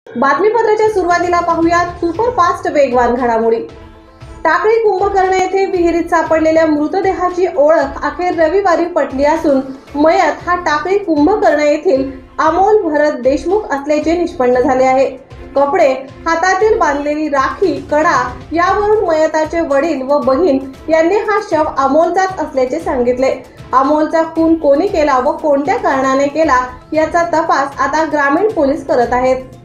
बातमीपत्राच्या सुरुवातीला पाहूयात सुपरफास्ट वेगवान घडामोडी। टाकळी कुंभकर्ण येथे विहिरीत सापडलेल्या मृतदेहाची ओळख अखेर रविवारी पटली असून मयत हा टाकळी कुंभकर्ण येथील अमोल भरत देशमुख असल्याचे निष्पन्न झाले आहे। कपडे, हातातील बांधलेली राखी, कडा यावरून मयताचे वडील व बहीण यांनी हा शव अमोलचाच असल्याचे सांगितले। अमोलचा खून कोणी केला व कोणत्या कारणाने केला याचा तपास आता ग्रामीण पोलीस करत आहेत।